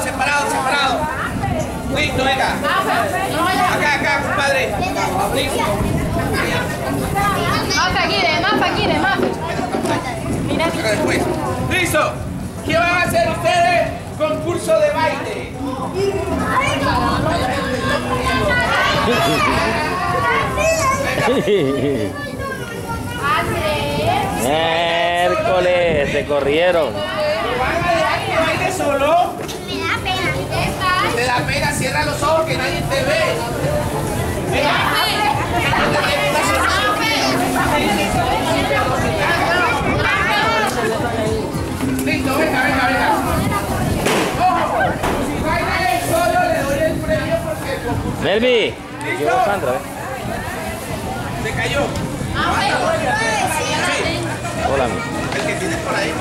separado, separado. Listo, venga. Acá, compadre. Listo. Más aquí. Mira. Después. Listo. ¿Qué van a hacer ustedes? Concurso de baile. Miércoles, se corrieron. ¿Van a dejar que baile solo? Me da pena. Te da pena, cierra los ojos que nadie te ve. Listo, venga. Ojo, si baila él solo le doy el premio porque el concurso. Melvi, ¿Listo? Sandra, ¿ves? Se cayó. Hola, mi. El que tienes por ahí.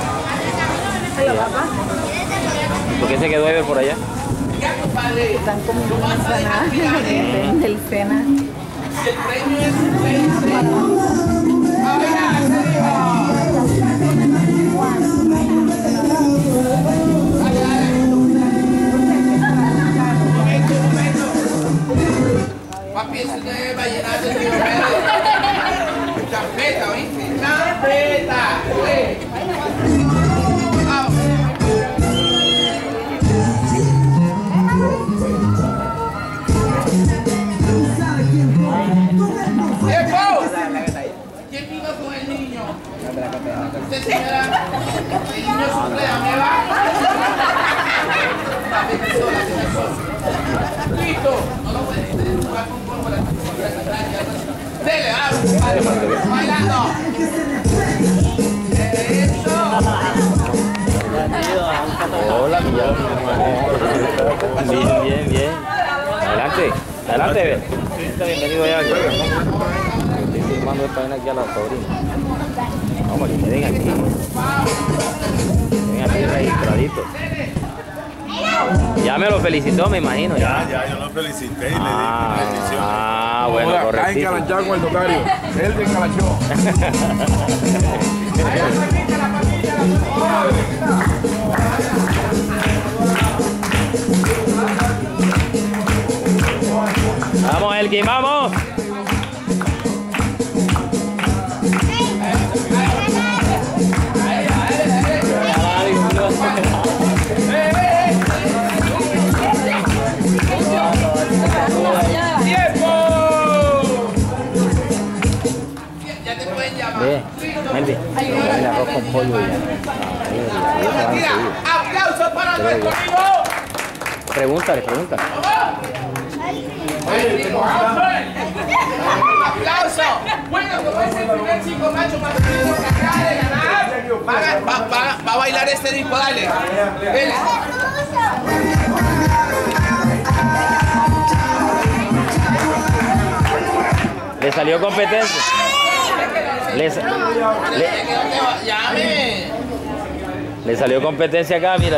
¿Por qué se quedó Ever por allá? Ya, compadre. Están como una empanada del cena. Si el premio es un premio. A ver, momento. Papi, ese de vallenato es champeta, ¿oíste? Champeta. ¿Quién vino con el niño? Usted, señora, el niño suplea, ¿me va? Listo. No lo puede jugar con pólvora. Dele, vamos, bailando. Eso. Hola, mi Bien. Adelante, Ever. Bienvenido allá. Estoy filmando esta vaina aquí a la sobrina. Vamos, que ven aquí. Ven aquí registraditos. Ya me lo felicitó, me imagino. Ya, yo lo felicité y le di bendiciones. Bueno, Está correcto. encalanchado con el tocario. Él te encalanchó. Vamos, Elkin, vamos. Ya te pueden llamar. Melvi, el arroz con pollo y ya. ¡Aplausos para nuestro amigo! Pregúntale. ¡Aplauso! Bueno, como es el primer chico macho masculino que acaba de ganar, va a bailar este disco, dale. Dele. Le salió competencia. Le salió competencia acá, mira.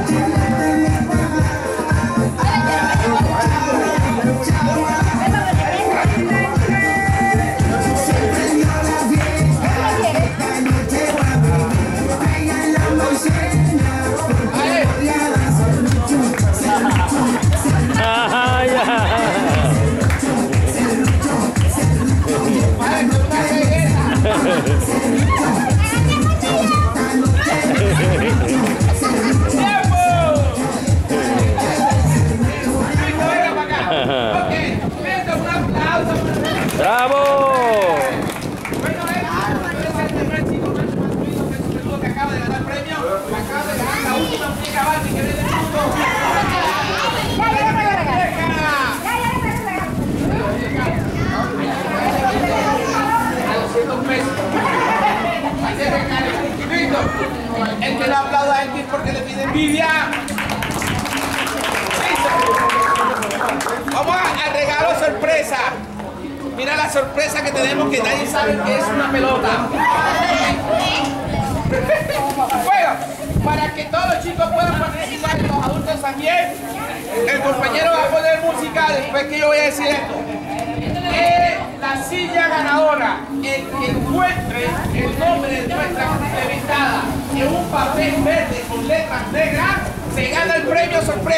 ¡Bravo! Bueno, es el primer chico masculino que acaba de ganar premio. Acaba de ganar la última muñeca Barbie que viene del mundo. El que le aplauda a Elvis porque le pide envidia. Vamos al regalo sorpresa. Mira la sorpresa que tenemos que nadie sabe que es una pelota. Bueno, para que todos los chicos puedan participar y los adultos también, el compañero va a poner música después que yo voy a decir esto. La silla ganadora, el que encuentre el nombre de nuestra invitada en un papel verde con letras negras, se gana el premio sorpresa.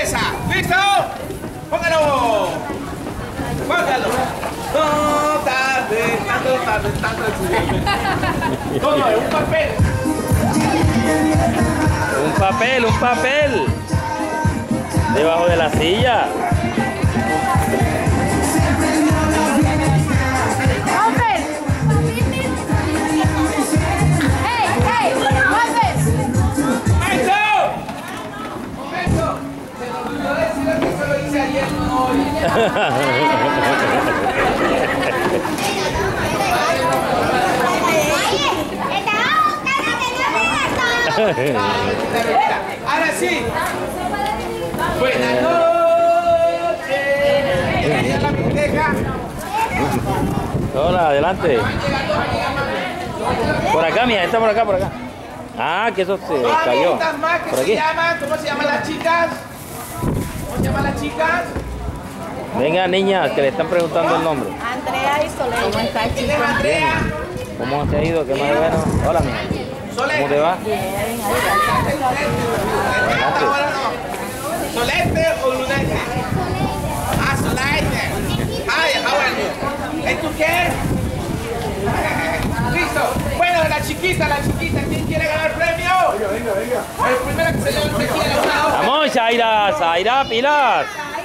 No, no, es un papel. Un papel. Debajo de la silla. Ahora sí. Buenas noches. Bienvenida a la biblioteca. Hola, adelante. Por acá, mira, está por acá, por acá. Ah, que eso se cayó. Más que Por se aquí. llaman, ¿cómo se llaman las chicas? ¿Cómo se llaman las chicas? Venga, niñas, que le están preguntando el nombre. Andrea y Soleil. ¿Cómo está, ¿Quién es chicos? Andrea? ¿Cómo te ha ido? ¿Qué más de bueno? Hola, mija. ¿Cómo te va? ¿Solete o lunete? Ah, solete. Ay, how are you? ¿Y tú qué? Listo. Bueno, la chiquita, ¿quién quiere ganar premio? Venga. El primero que se lleva el tequila, una hoja. Vamos, Zaira, pilas.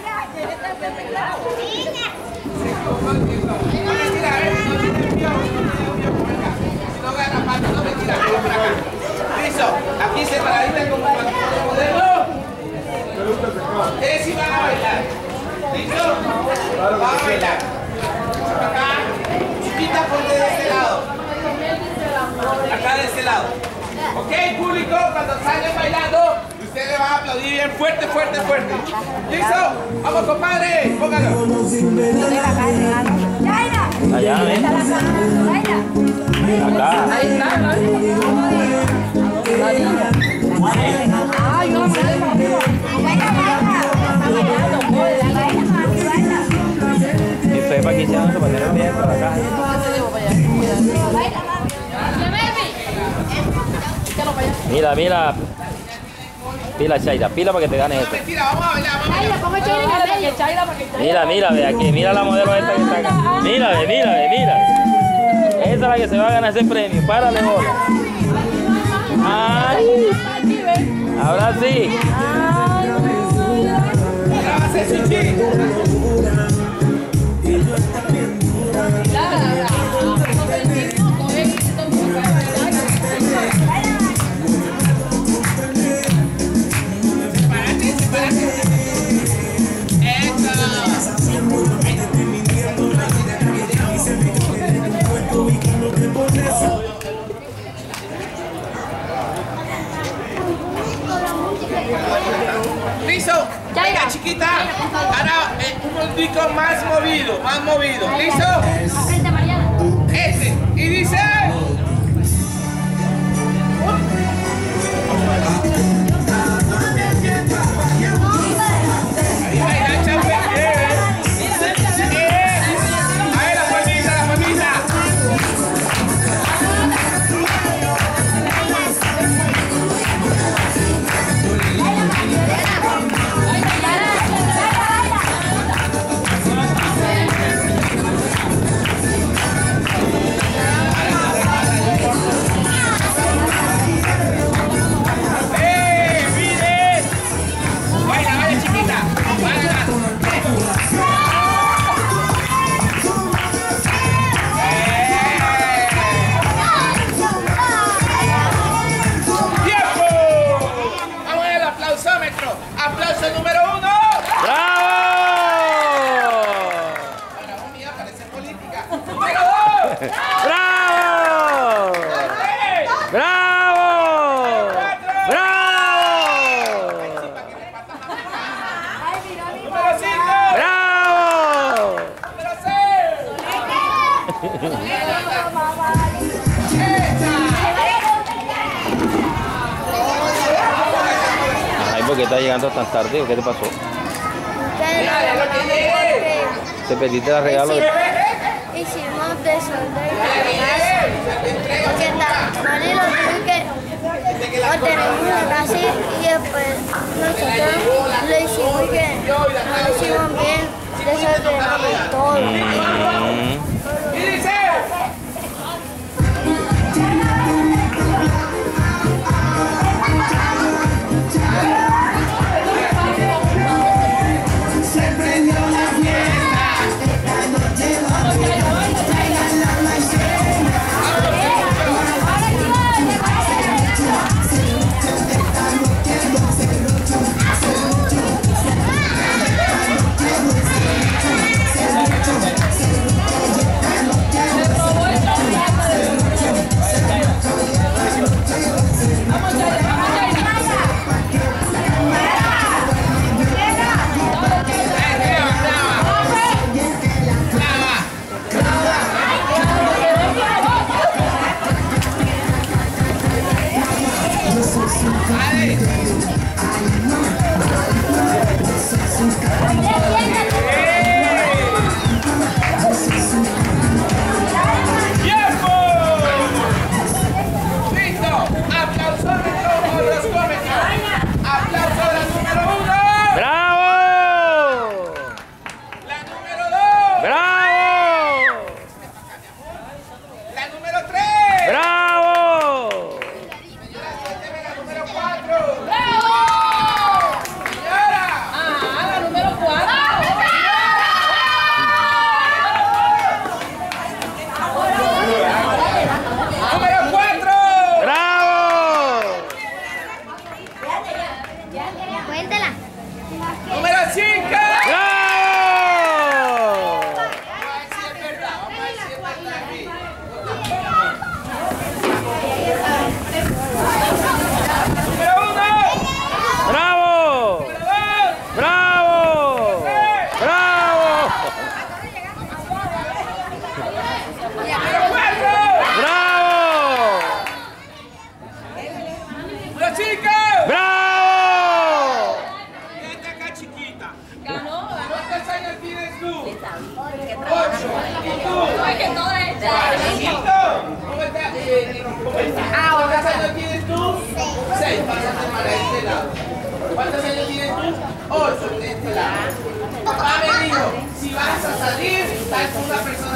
Mentira, a ver, no tiene mío, si no gana pato, no mentira, venga por acá. Listo, aquí separadita como modelo. Ustedes sí van a bailar. ¿Listo? Van a bailar. Acá, chiquita, ponte de este lado. Acá de este lado. Ok, público, cuando salgan bailando, ustedes le van a aplaudir bien fuerte. ¿Listo? Vamos, compadre, póngalo. Allá, ven. Acá. Ahí está, ¿no? La niña. Ay, no, Y usted para aquí se van a poner bien por acá. Mira. Pila, Chaira, pila para que te ganes esto. Mentira, vamos a bailar, vamos a bailar. Mira, ve aquí, mira la modelo esta que está acá. Mira. Esa es la que se va a ganar ese premio. Párale, bola. Ay. Ahora sí. Ahora va a ser chichi. ¿Listo? Venga, chiquita. Ahora un poquito más movido. ¿Listo? Este. Y dice... Ahí baila, chape. A ver, la familia. Aplauso número 1. ¡Bravo! Ahora vamos a parece política. Número 2. ¡Bravo! ¡Bravo! Número 5. ¡Bravo! Número 6. Ay, ¿por qué estás llegando tan tarde? ¿Qué te pasó? ¿Te perdiste el regalo? Hicimos desorden porque Mari lo tuvo que lo tenemos en la casa y después nosotros lo hicimos bien, desordenamos todo. Y dice, 8. ¿Y tú? ¿Cuántos años tienes tú? 6. Pásate para este lado. ¿Cuántos años tienes tú? 8 de este lado. Papá me dijo, si vas a salir, sal con una persona